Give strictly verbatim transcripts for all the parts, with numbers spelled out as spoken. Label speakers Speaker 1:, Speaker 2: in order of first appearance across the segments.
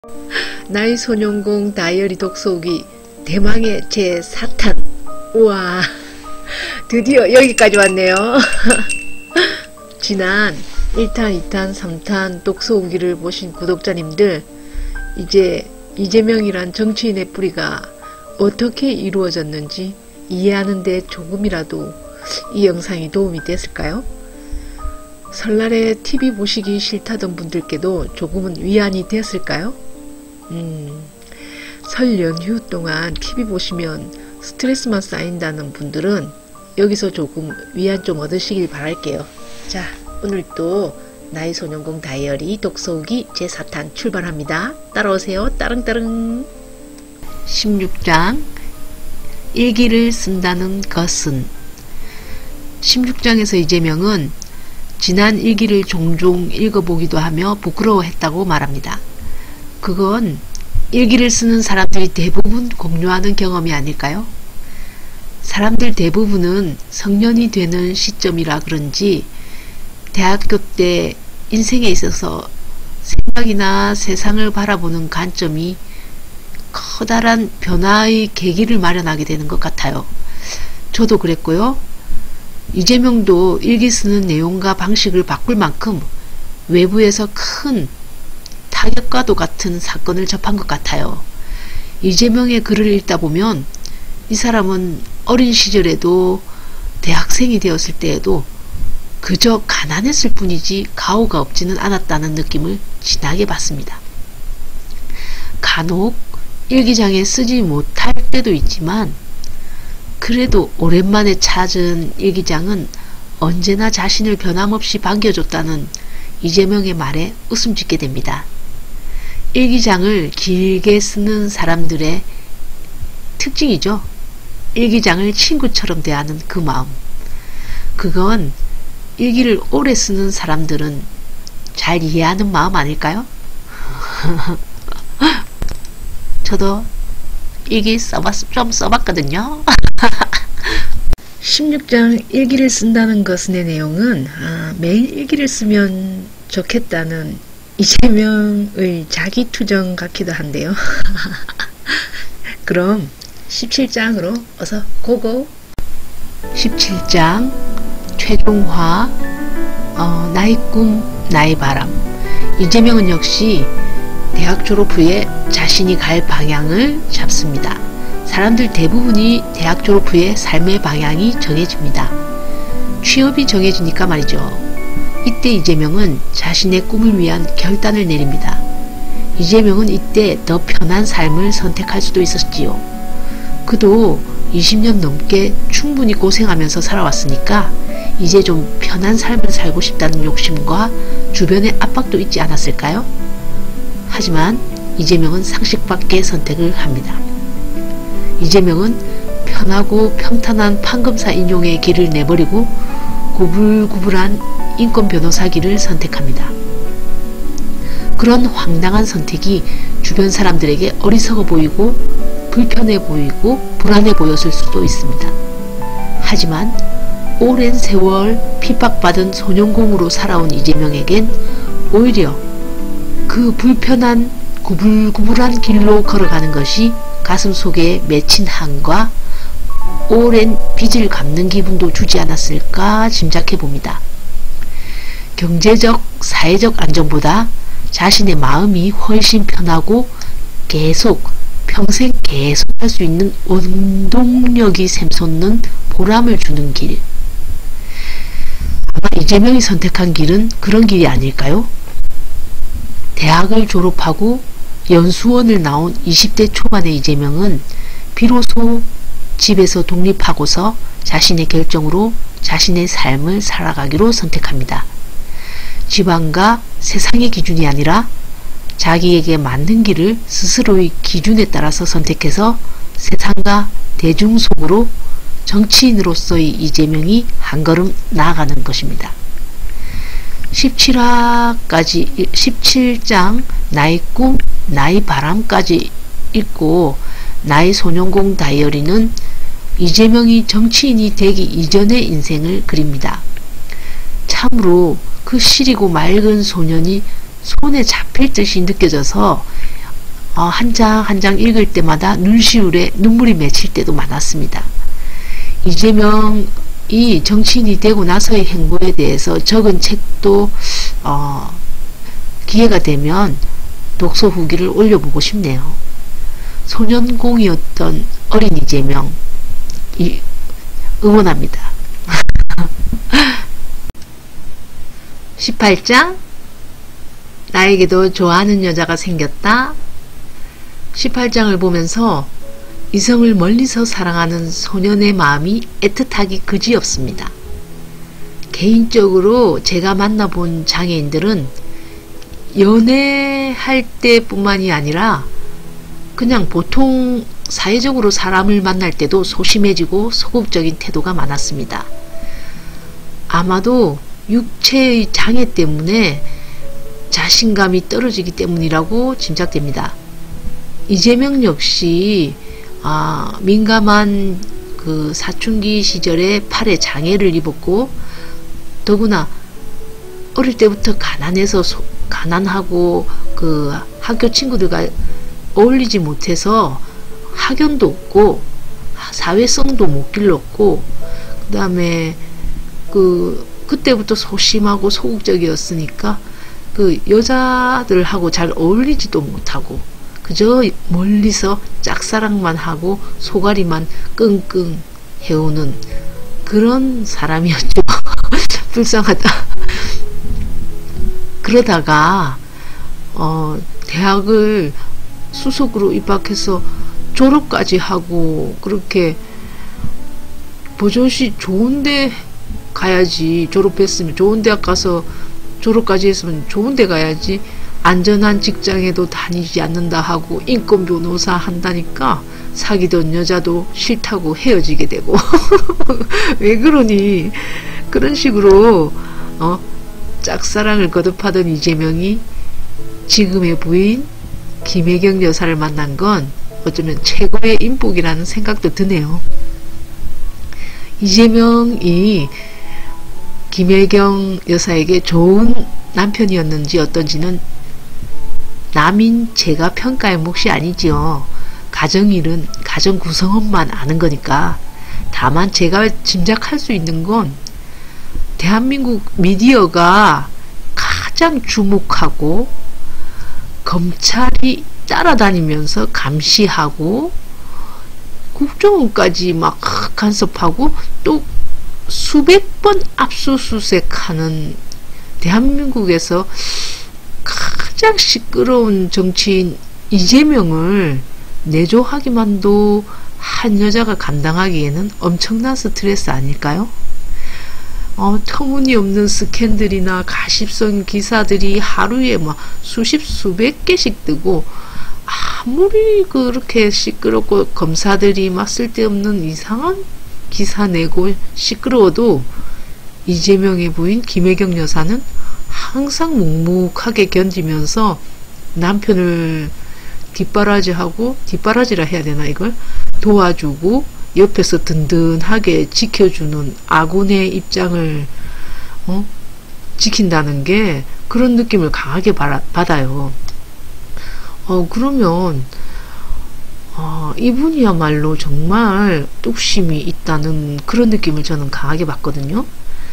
Speaker 1: 나의 소년공 다이어리 독서오기 대망의 제사 탄. 우와, 드디어 여기까지 왔네요. 지난 일 탄, 이 탄, 삼 탄 독서오기를 보신 구독자님들, 이제 이재명이란 정치인의 뿌리가 어떻게 이루어졌는지 이해하는 데 조금이라도 이 영상이 도움이 됐을까요? 설날에 티비 보시기 싫다던 분들께도 조금은 위안이 됐을까요? 음, 설 연휴 동안 티비 보시면 스트레스만 쌓인다는 분들은 여기서 조금 위안 좀 얻으시길 바랄게요. 자, 오늘 또 나의 소년공 다이어리 독서오기 제사 탄 출발합니다. 따라오세요. 따릉따릉. 십육 장 일기를 쓴다는 것은. 십육 장에서 이재명은 지난 일기를 종종 읽어보기도 하며 부끄러워했다고 말합니다. 그건 일기를 쓰는 사람들이 대부분 공유하는 경험이 아닐까요? 사람들 대부분은 성년이 되는 시점이라 그런지 대학교 때 인생에 있어서 생각이나 세상을 바라보는 관점이 커다란 변화의 계기를 마련하게 되는 것 같아요. 저도 그랬고요. 이재명도 일기 쓰는 내용과 방식을 바꿀 만큼 외부에서 큰 타격과도 같은 사건을 접한 것 같아요. 이재명의 글을 읽다 보면 이 사람은 어린 시절에도 대학생이 되었을 때에도 그저 가난했을 뿐이지 가오가 없지는 않았다는 느낌을 진하게 받습니다. 간혹 일기장에 쓰지 못할 때도 있지만 그래도 오랜만에 찾은 일기장은 언제나 자신을 변함없이 반겨줬다는 이재명의 말에 웃음 짓게 됩니다. 일기장을 길게 쓰는 사람들의 특징이죠. 일기장을 친구처럼 대하는 그 마음. 그건 일기를 오래 쓰는 사람들은 잘 이해하는 마음 아닐까요? 저도 일기 써봤, 좀 써봤거든요. 십육 장 일기를 쓴다는 것의 내용은 아, 매일 일기를 쓰면 좋겠다는 이재명의 자기투정 같기도 한데요. 그럼 십칠 장으로 어서 고고. 십칠 장 최종화. 어, 나의 꿈 나의 바람. 이재명은 역시 대학 졸업 후에 자신이 갈 방향을 잡습니다. 사람들 대부분이 대학 졸업 후에 삶의 방향이 정해집니다. 취업이 정해지니까 말이죠. 이때 이재명은 자신의 꿈을 위한 결단을 내립니다. 이재명은 이때 더 편한 삶을 선택할 수도 있었지요. 그도 이십 년 넘게 충분히 고생하면서 살아왔으니까 이제 좀 편한 삶을 살고 싶다는 욕심과 주변의 압박도 있지 않았을까요? 하지만 이재명은 상식밖의 선택을 합니다. 이재명은 편하고 평탄한 판검사 인용의 길을 내버리고 구불구불한 인권 변호사 길을 선택합니다. 그런 황당한 선택이 주변 사람들에게 어리석어 보이고 불편해 보이고 불안해 보였을 수도 있습니다. 하지만 오랜 세월 핍박받은 소년공으로 살아온 이재명에겐 오히려 그 불편한 구불구불한 길로 걸어가는 것이 가슴속에 맺힌 한과 오랜 빚을 갚는 기분도 주지 않았을까 짐작해 봅니다. 경제적, 사회적 안정보다 자신의 마음이 훨씬 편하고 계속, 평생 계속 할 수 있는 원동력이 샘솟는 보람을 주는 길. 아마 이재명이 선택한 길은 그런 길이 아닐까요? 대학을 졸업하고 연수원을 나온 이십 대 초반의 이재명은 비로소 집에서 독립하고서 자신의 결정으로 자신의 삶을 살아가기로 선택합니다. 집안과 세상의 기준이 아니라 자기에게 맞는 길을 스스로의 기준에 따라서 선택해서 세상과 대중 속으로 정치인으로서의 이재명이 한 걸음 나아가는 것입니다. 십칠 화까지 십칠 장 나의 꿈 나의 바람까지 읽고 나의 소년공 다이어리는 이재명이 정치인이 되기 이전의 인생을 그립니다. 참으로 그 시리고 맑은 소년이 손에 잡힐 듯이 느껴져서 한 장 한 장 읽을 때마다 눈시울에 눈물이 맺힐 때도 많았습니다. 이재명이 정치인이 되고 나서의 행보에 대해서 적은 책도 어, 기회가 되면 독서 후기를 올려보고 싶네요. 소년공이었던 어린 이재명 이, 응원합니다. 십팔 장 나에게도 좋아하는 여자가 생겼다. 십팔 장을 보면서 이성을 멀리서 사랑하는 소년의 마음이 애틋하기 그지없습니다. 개인적으로 제가 만나본 장애인들은 연애할 때뿐만이 아니라 그냥 보통 사회적으로 사람을 만날 때도 소심해지고 소극적인 태도가 많았습니다. 아마도 육체의 장애 때문에 자신감이 떨어지기 때문이라고 짐작됩니다. 이재명 역시 아, 민감한 그 사춘기 시절에 팔에 장애를 입었고 더구나 어릴 때부터 가난해서 소, 가난하고 그 학교 친구들과 어울리지 못해서 학연도 없고 사회성도 못 길렀고 그 다음에 그 그때부터 소심하고 소극적이었으니까 그 여자들하고 잘 어울리지도 못하고 그저 멀리서 짝사랑만 하고 소가리만 끙끙 해오는 그런 사람이었죠. 불쌍하다. 그러다가 어, 대학을 수석으로 입학해서 졸업까지 하고 그렇게 버젓이 좋은데 가야지, 졸업했으면 좋은 대학 가서 졸업까지 했으면 좋은 데 가야지 안전한 직장에도 다니지 않는다 하고 인권 변호사 한다니까 사귀던 여자도 싫다고 헤어지게 되고 왜 그러니? 그런 식으로 어, 짝사랑을 거듭하던 이재명이 지금의 부인 김혜경 여사를 만난 건 어쩌면 최고의 인복이라는 생각도 드네요. 이재명이 김혜경 여사에게 좋은 남편이었는지 어떤지는 남인 제가 평가할 몫이 아니지요. 가정일은 가정 구성원만 아는 거니까. 다만 제가 짐작할 수 있는 건 대한민국 미디어가 가장 주목하고 검찰이 따라다니면서 감시하고 국정원까지 막 간섭하고 또 수백 번 압수수색하는 대한민국에서 가장 시끄러운 정치인 이재명을 내조하기만도 한 여자가 감당하기에는 엄청난 스트레스 아닐까요? 어, 터무니없는 스캔들이나 가십성 기사들이 하루에 막 수십 수백 개씩 뜨고 아무리 그렇게 시끄럽고 검사들이 막 쓸데없는 이상한 기사 내고 시끄러워도 이재명의 부인 김혜경 여사는 항상 묵묵하게 견디면서 남편을 뒷바라지하고, 뒷바라지라 해야 되나 이걸? 도와주고 옆에서 든든하게 지켜주는 아군의 입장을 어? 지킨다는 게 그런 느낌을 강하게 받아요. 어, 그러면 어, 이분이야말로 정말 뚝심이 있다는 그런 느낌을 저는 강하게 받거든요.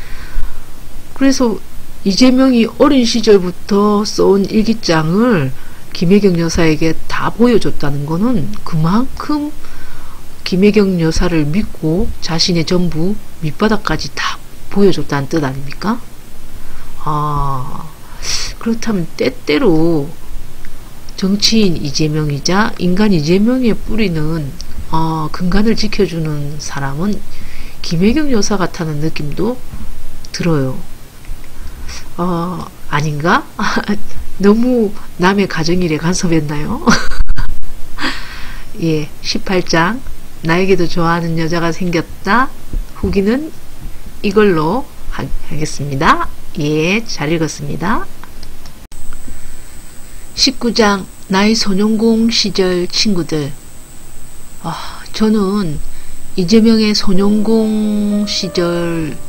Speaker 1: 그래서 이재명이 어린 시절부터 써온 일기장을 김혜경 여사에게 다 보여줬다는 거는 그만큼 김혜경 여사를 믿고 자신의 전부 밑바닥까지 다 보여줬다는 뜻 아닙니까? 아, 그렇다면 때때로 정치인 이재명이자 인간 이재명의 뿌리는 어, 근간을 지켜주는 사람은 김혜경 여사 같다는 느낌도 들어요. 어, 아닌가? 너무 남의 가정일에 간섭했나요? 예, 십팔 장 나에게도 좋아하는 여자가 생겼다. 후기는 이걸로 하, 하겠습니다. 예, 잘 읽었습니다. 십구 장 나의 소년공 시절 친구들. 아, 저는 이재명의 소년공 시절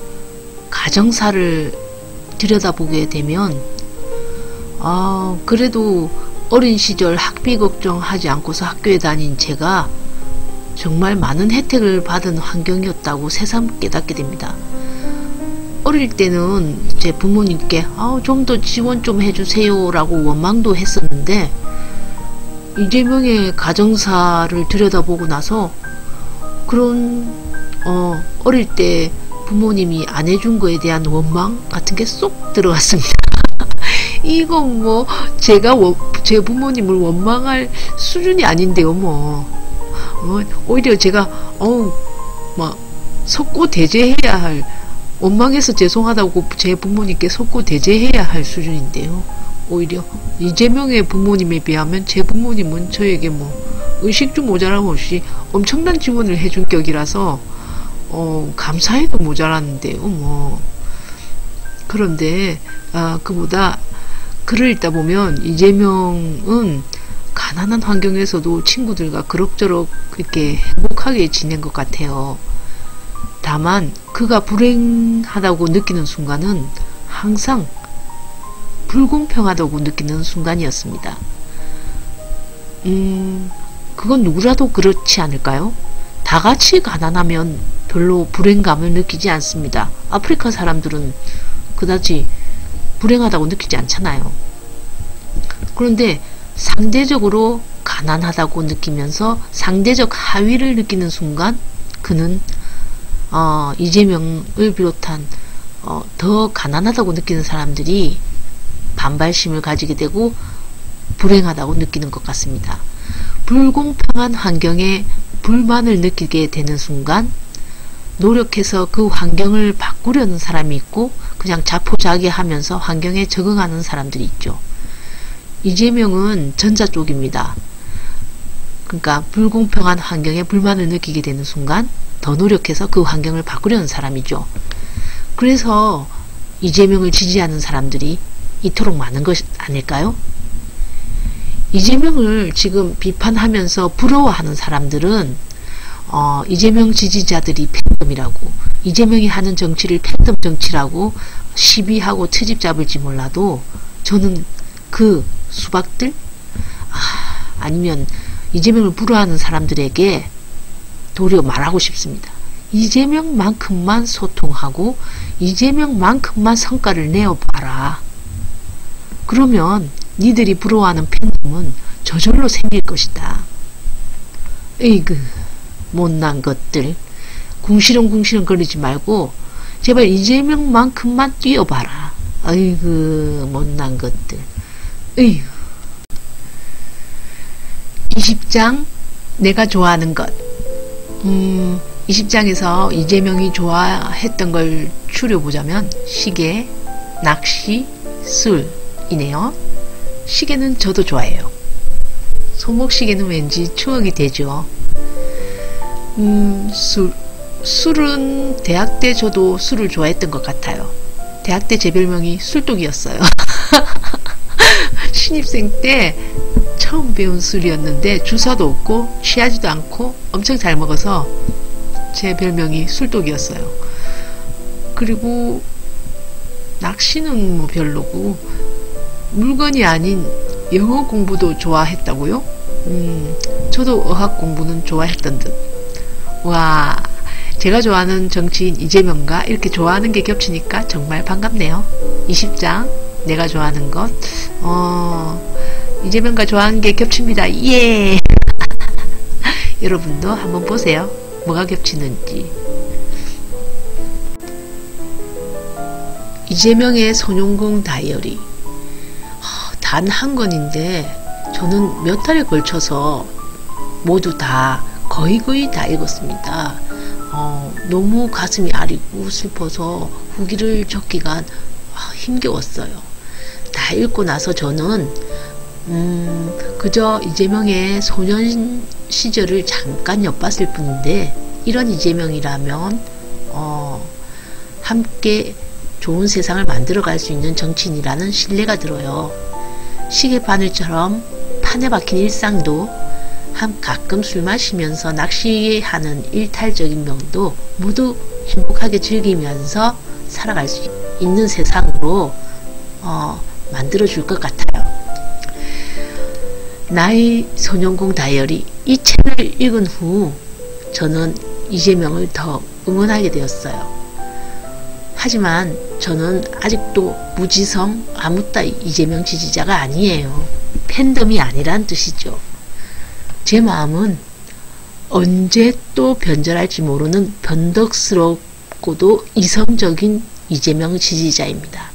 Speaker 1: 가정사를 들여다보게 되면 아, 그래도 어린 시절 학비 걱정하지 않고서 학교에 다닌 제가 정말 많은 혜택을 받은 환경이었다고 새삼 깨닫게 됩니다. 어릴 때는 제 부모님께 아, 좀 더 지원 좀 해주세요 라고 원망도 했었는데, 이재명의 가정사를 들여다보고 나서 그런 어, 어릴 때 부모님이 안 해준 거에 대한 원망 같은 게 쏙 들어갔습니다. 이건 뭐 제가 워, 제 부모님을 원망할 수준이 아닌데요 뭐. 어, 오히려 제가 어우 막 속고 대죄해야 할, 원망해서 죄송하다고 제 부모님께 속고 대죄해야 할 수준인데요. 오히려 이재명의 부모님에 비하면 제 부모님은 저에게 뭐 의식주 모자람 없이 엄청난 지원을 해준 격이라서 어, 감사해도 모자랐는데요 뭐. 그런데 아, 그보다 글을 읽다 보면 이재명은 가난한 환경에서도 친구들과 그럭저럭 이렇게 행복하게 지낸 것 같아요. 다만 그가 불행하다고 느끼는 순간은 항상 불공평하다고 느끼는 순간이었습니다. 음, 그건 누구라도 그렇지 않을까요? 다 같이 가난하면 별로 불행감을 느끼지 않습니다. 아프리카 사람들은 그다지 불행하다고 느끼지 않잖아요. 그런데 상대적으로 가난하다고 느끼면서 상대적 하위를 느끼는 순간 그는 어, 이재명을 비롯한 어, 더 가난하다고 느끼는 사람들이 반발심을 가지게 되고 불행하다고 느끼는 것 같습니다. 불공평한 환경에 불만을 느끼게 되는 순간 노력해서 그 환경을 바꾸려는 사람이 있고 그냥 자포자기하면서 환경에 적응하는 사람들이 있죠. 이재명은 전자 쪽입니다. 그러니까 불공평한 환경에 불만을 느끼게 되는 순간 더 노력해서 그 환경을 바꾸려는 사람이죠. 그래서 이재명을 지지하는 사람들이 이토록 많은 것 아닐까요? 이재명을 지금 비판하면서 부러워하는 사람들은 어, 이재명 지지자들이 팬덤이라고, 이재명이 하는 정치를 팬덤 정치라고 시비하고 트집 잡을지 몰라도 저는 그 수박들 아, 아니면 이재명을 부러워하는 사람들에게 도리어 말하고 싶습니다. 이재명만큼만 소통하고 이재명만큼만 성과를 내어봐라. 그러면 니들이 부러워하는 팬덤은 저절로 생길 것이다. 에이그 못난 것들, 궁시렁궁시렁 거리지 말고 제발 이재명만큼만 뛰어봐라. 아이고 못난 것들. 에휴. 이십 장 내가 좋아하는 것. 음, 이십 장에서 이재명이 좋아했던 걸 추려보자면 시계, 낚시, 술이네요. 시계는 저도 좋아해요. 손목시계는 왠지 추억이 되죠. 음, 술, 술은 대학 때 저도 술을 좋아했던 것 같아요. 대학 때 제 별명이 술독이었어요. 신입생 때 처음 배운 술이었는데 주사도 없고 취하지도 않고 엄청 잘 먹어서 제 별명이 술독이었어요. 그리고 낚시는 뭐 별로고 물건이 아닌 영어 공부도 좋아했다고요? 음, 저도 어학 공부는 좋아했던 듯. 와, 제가 좋아하는 정치인 이재명과 이렇게 좋아하는 게 겹치니까 정말 반갑네요. 이십 장 내가 좋아하는 것. 어, 이재명과 좋아하는 게 겹칩니다. 예. 여러분도 한번 보세요. 뭐가 겹치는지. 이재명의 손용공 다이어리. 단 한 권인데 저는 몇 달에 걸쳐서 모두 다 거의 거의 다 읽었습니다. 어, 너무 가슴이 아리고 슬퍼서 후기를 적기가 힘겨웠어요. 다 읽고 나서 저는 음, 그저 이재명의 소년 시절을 잠깐 엿봤을 뿐인데 이런 이재명이라면 어, 함께 좋은 세상을 만들어갈 수 있는 정치인이라는 신뢰가 들어요. 시계바늘처럼 판에 박힌 일상도 한 가끔 술 마시면서 낚시하는 일탈적인 명도 모두 행복하게 즐기면서 살아갈 수 있는 세상으로 어, 만들어줄 것 같아요. 나의 소년공 다이어리 이 책을 읽은 후 저는 이재명을 더 응원하게 되었어요. 하지만 저는 아직도 무지성 아무 따위 이재명 지지자가 아니에요. 팬덤이 아니란 뜻이죠. 제 마음은 언제 또 변절할지 모르는 변덕스럽고도 이성적인 이재명 지지자입니다.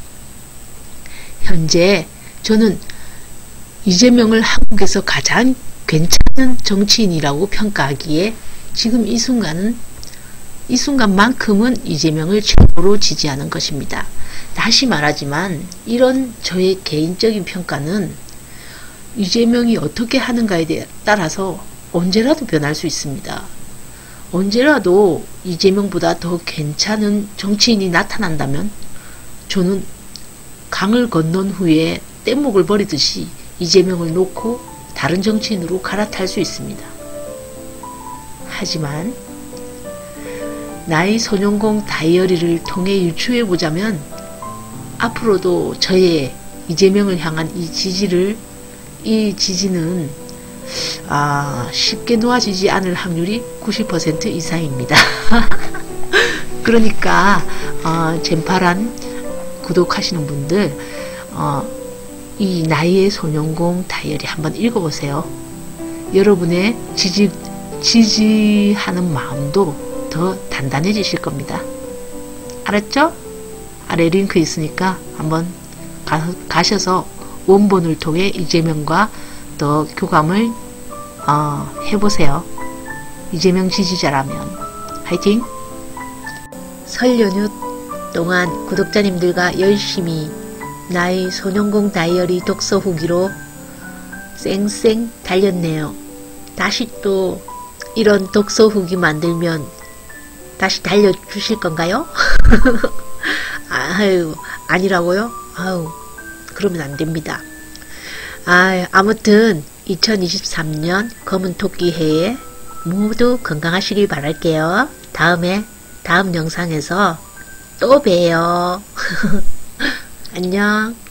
Speaker 1: 현재 저는 이재명을 한국에서 가장 괜찮은 정치인이라고 평가하기에 지금 이 순간은 이 순간만큼은 이재명을 최고로 지지하는 것입니다. 다시 말하지만 이런 저의 개인적인 평가는 이재명이 어떻게 하는가에 따라서 언제라도 변할 수 있습니다. 언제라도 이재명보다 더 괜찮은 정치인이 나타난다면 저는 강을 건넌 후에 뗏목을 버리듯이 이재명을 놓고 다른 정치인으로 갈아탈 수 있습니다. 하지만 나의 소년공 다이어리를 통해 유추해보자면 앞으로도 저의 이재명을 향한 이 지지를 이 지지는 아, 쉽게 놓아지지 않을 확률이 구십 퍼센트 이상입니다. 그러니까 어, 젠파란 구독하시는 분들 어, 이 나의 소년공 다이어리 한번 읽어보세요. 여러분의 지지, 지지하는 마음도 더 단단해지실 겁니다. 알았죠? 아래 링크 있으니까 한번 가, 가셔서 원본을 통해 이재명과 더 교감을 어, 해보세요. 이재명 지지자라면 화이팅! 설 연휴 동안 구독자님들과 열심히 나의 소년공 다이어리 독서 후기로 쌩쌩 달렸네요. 다시 또 이런 독서 후기 만들면 다시 달려주실 건가요? 아유, 아니라고요? 아유, 그러면 안 됩니다. 아, 아무튼 이천이십삼 년 검은 토끼 해에 모두 건강하시길 바랄게요. 다음에 다음 영상에서 또 봬요. 안녕.